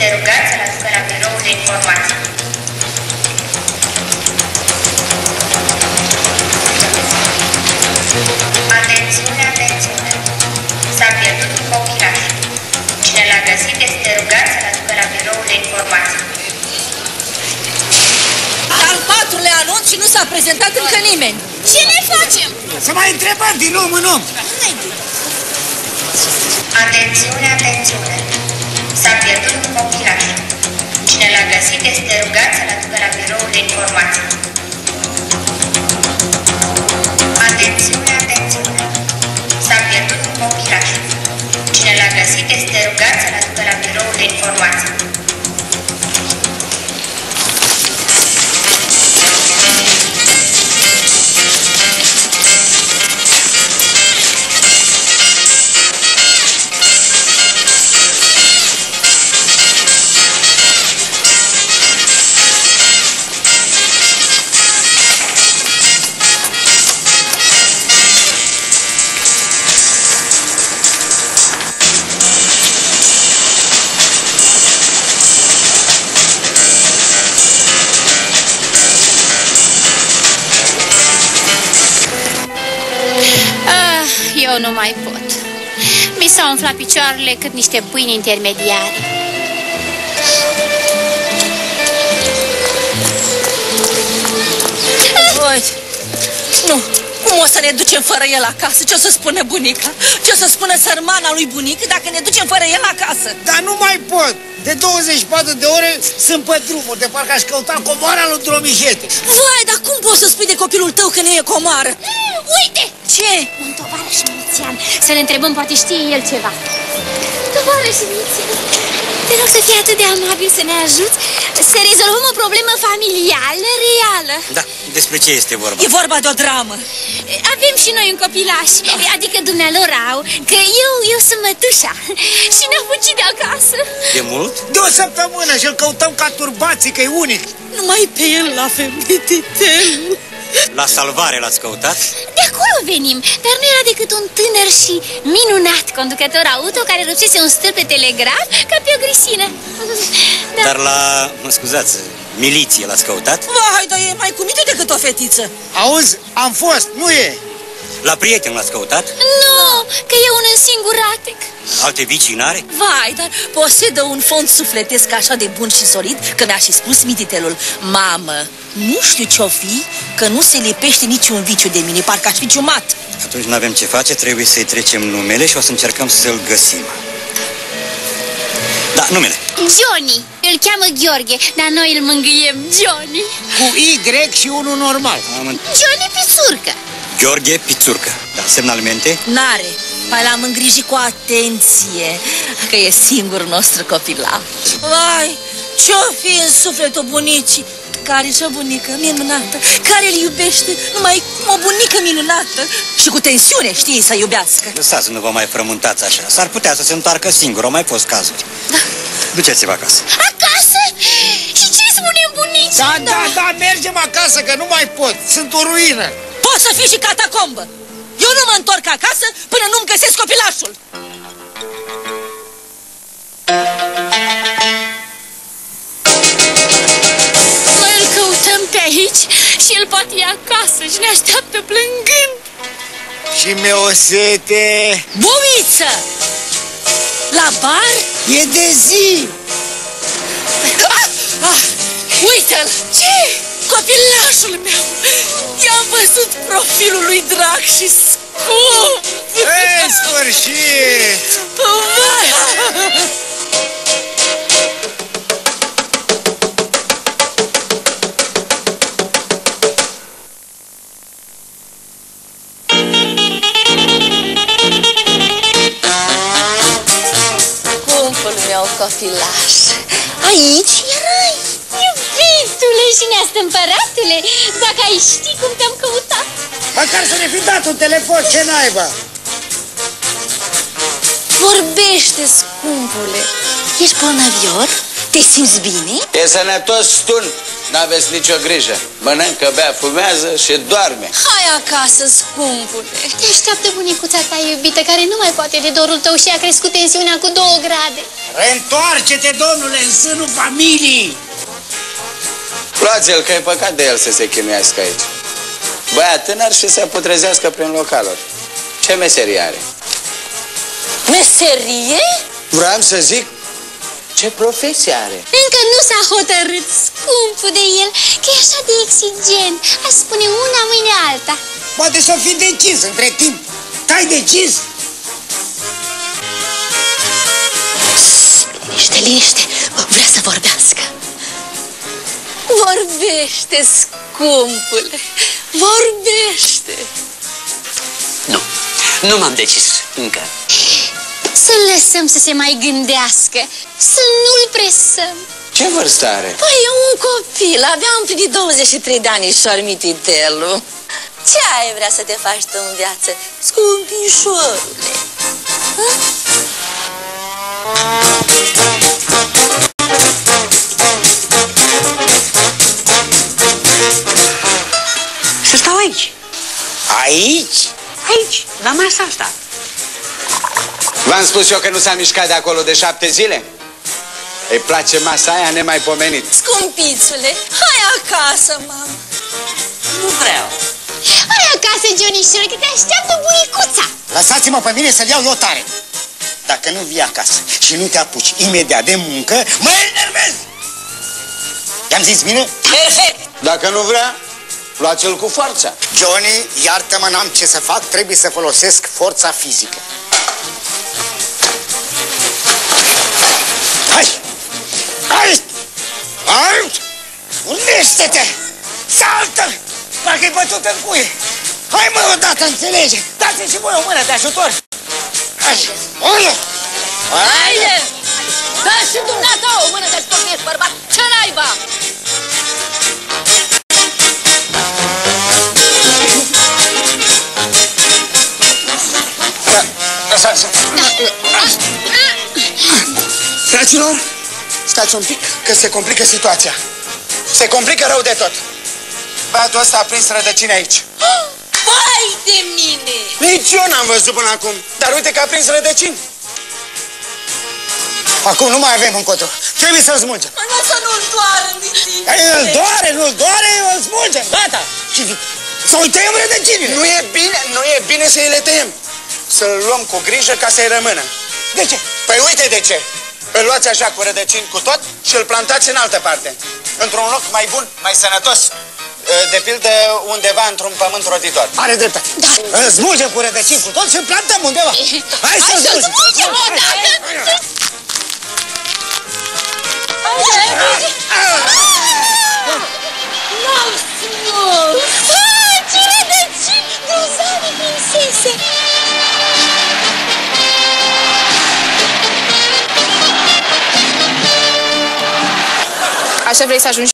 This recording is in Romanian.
rugați să-l aducă la biroul de informații. Atențiune, atențiune! S-a pierdut un copilaș. Cine l-a găsit este rugat să-l aducă la biroul de informații. Al patrulea anunț și nu s-a prezentat încă nimeni. Ce ne facem? Să mai întrebăm din om în om. Atențiune, atențiune! S-a pierdut un copilaș. Cine l-a găsit este rugat să-l aducă la biroul de informații. Atențiune, atențiune! S-a pierdut un copilaș. Cine l-a găsit este rugat să-l aducă la biroul de informații. Eu nu mai pot. Mi s-au umflat picioarele cât niște pâini intermediare. Voi, nu, cum o să ne ducem fără el acasă? Ce o să spună bunica? Ce o să spună sărmana lui bunică dacă ne ducem fără el acasă? Dar nu mai pot! De 24 de ore sunt pe drumuri, de parcă aș căuta comoara lui Dromihete. Vai, dar cum poți să spui de copilul tău că nu e comoară? Uite! Ce? Un tovarăș milițian. Să-l întrebăm, poate știe el ceva. Tovarăș milițian, te rog să fii atât de amabil să ne ajuți să rezolvăm o problemă familială reală. Da, despre ce este vorba? E vorba de o dramă. Avem și noi un copilaș, adică dumnealor au, că eu sunt mătușa și ne-am fugit de acasă. De mult? De o săptămână și-l căutăm ca turbații, că e unic. Numai pe el l-avem, mititelul. La salvare l-ați căutat? De acolo venim, dar nu era decât un tânăr și minunat conducător auto care rupsese un stâlp pe telegraf ca pe o grisină. Da. Dar la, mă scuzați, miliție l-ați căutat? Vai, dar e mai cu minte decât o fetiță. Auzi, am fost, nu e? La prieten l-ați căutat? Nu, că e un însinguratec. Alte vicii n-are? Vai, dar posedă un fond sufletesc așa de bun și solid că mi-a și spus mititelul: mamă, nu știu ce-o fi, că nu se lipește niciun viciu de mine, parcă aș fi ciumat. Atunci nu avem ce face, trebuie să-i trecem numele și o să încercăm să-l găsim. Da, numele. Johnny. Îl cheamă Gheorghe, dar noi îl mângâiem Johnny. Cu Y și unul normal. Johnny Pițurcă. Gheorghe Pițurcă. Da, semnalmente? N-are. Mai l-am îngrijit cu atenție, că e singurul nostru copilaș. Vai, ce-o fi în sufletul bunicii? Care și o bunică minunată, care îl iubește numai o bunică minunată și cu tensiune știe să iubească. Lăsați, nu vă mai frământați așa. S-ar putea să se întoarcă singur, au mai fost cazuri. Da. Duceți-vă acasă. Acasă? Și ce spunem bunicii? Da, mergem acasă, că nu mai pot. Sunt o ruină. Poți să fii și catacombă. Eu nu mă întorc acasă până nu-mi găsesc copilașul. Noi îl căutăm pe aici și el poate e acasă și ne așteaptă plângând. Și mi-e o sete. Bubiță! La bar? E de zi. Uite-l! Ce? Copilașul meu! I-am văzut profilul lui drag și scump! În sfârșit! Scumpul meu copilaș, aici erai? Iubitule și neastâmpăratule, dacă ai ști cum te-am căutat. Măcar să ne fi dat un telefon, ce naiba? Vorbește, scumpule. Ești bolnavior? Te simți bine? E sănătos stun, n-aveți nicio grijă. Mănâncă, bea, fumează și doarme. Hai acasă, scumpule. Te așteaptă bunicuța ta iubită, care nu mai poate de dorul tău și a crescut tensiunea cu 2 grade. Reîntoarce-te, domnule, în sânul familiei! Luați-l, că e păcat de el să se chinuiască aici. Băiat tânăr și să putrezească prin localuri. Ce meserie are? Meserie? Vreau să zic, ce profesie are? Încă nu s-a hotărât, scumpul de el, că e așa de exigent. Aș spune una, mâine alta. Poate să fi decis între timp. T-ai decis? Liniște, liniște, vrea să vorbească. Vorbește, scumpule, vorbește. Nu m-am decis încă. Să-l lăsăm să se mai gândească, să nu-l presăm. Ce vârstă are? Păi e un copil, avea împlinit 23 de anișori, mititelu. Ce ai vrea să te faci tu în viață, scumpișorule? Să stau aici. Aici? Aici, la masa asta. V-am spus eu că nu s-a mișcat de acolo de 7 zile? Îi place masa aia nemaipomenit. Scumpițule, hai acasă, mamă. Nu vreau. Hai acasă, Johnnyșor, că te așteaptă bunicuța. Lăsați-mă pe mine să-l iau eu tare. Dacă nu vii acasă și nu te apuci imediat de muncă, mă enervez! I-am zis bine? Perfect! Dacă nu vrea, luați-l cu forța. Johnny, iartă-mă, n-am ce să fac, trebuie să folosesc forța fizică. Hai! Hai! Hai! Unește-te! Saltă! Parcă-i bătut în cuie! Hai, mă, odată, înțelege! Dați-mi și voi o mână de ajutor! Hai! Hai! Haide! Dă și dumneata o mână de sport, ești bărbat! Ce naiba? Fraților, stați un pic, că se complică situația. Se complică rău de tot. Băiatul ăsta a prins rădăcini aici. Vai de mine! Nici eu n-am văzut până acum, dar uite că a prins rădăcini. Acum nu mai avem încotro. Trebuie să-l smulgem. Mă, să nu-l doară, Miti! Îl doare, nu-l doare, îl smulgem. Gata. Și să-i tăiem rădăcinile. Nu e bine să-i le tăiem. Să-l luăm cu grijă ca să-i rămână. De ce? Păi uite de ce. Îl luați așa cu rădăcini cu tot și îl plantați în altă parte. Într-un loc mai bun, mai sănătos. De pildă undeva într-un pământ roditor. Are dreptate. Da. Îl smulgem cu rădăcini cu tot și îl plantăm undeva. Hai să-l smulgem odată. N-am smuls! Ce rădăcini grozave, prinsese! Așa vrei să ajungi